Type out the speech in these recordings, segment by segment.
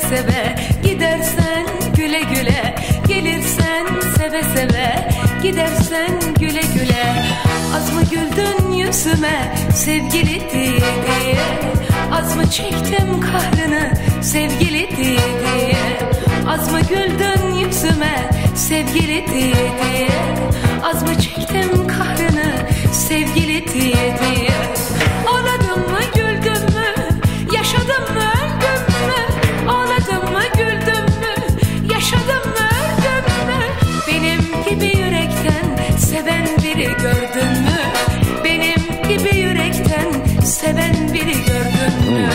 seve, gidersen güle güle. Gelirsen seve seve, gidersen güle güle. Az mı güldün yüzüme sevgili diye diye, az mı çektim kahrını sevgili diye diye. Az mı güldün yüzüme sevgili diye diye, az mı çektim kahrını sevgili diye diye. Ağladım mı güldüm mü, yaşadım mı öldüm mü? Ağladım mı güldüm mü, yaşadım mı öldüm mü? Benim gibi yürekten seven biri gördün mü? Benim gibi yürekten seven biri gördün mü?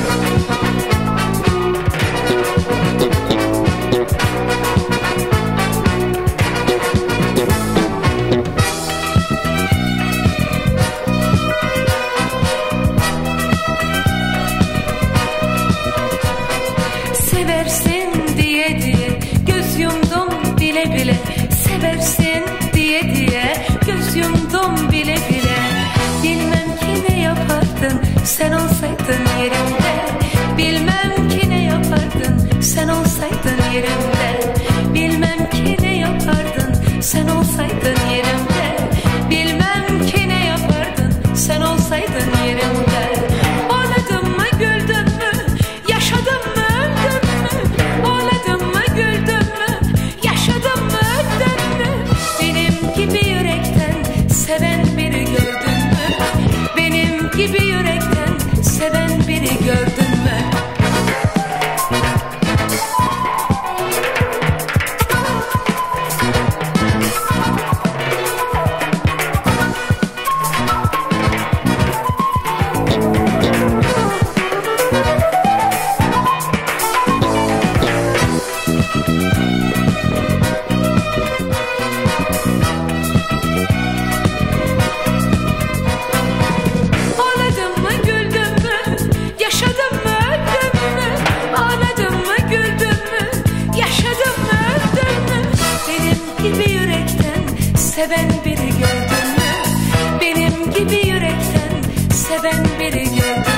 Seversin diye diye göz yumdum bile bile. Seversin diye diye göz yumdum bile bile. Bilmem ki ne yapardın sen olsaydın yerimde. Bilmem ki ne yapardın sen olsaydın yerimde. Bilmem ki ne yapardın sen olsaydın yerimde. Bilmem ki ne yapardın sen olsaydın yerimde. Ağladım mı güldün mü, yaşadım mı öldüm mü? Ağladım mı güldüm mü, yaşadım mı öldüm mü? Benim gibi yürekten seven biri gördün mü? Benim gibi yürekten seven biri gördün mü? Ağladım mı güldüm mü, yaşadım mı öldüm mü? Ağladım mı güldüm mü, yaşadım mı öldüm mü? Benim gibi yürekten seven biri gördün mü? Benim gibi yürekten seven biri gördün mü?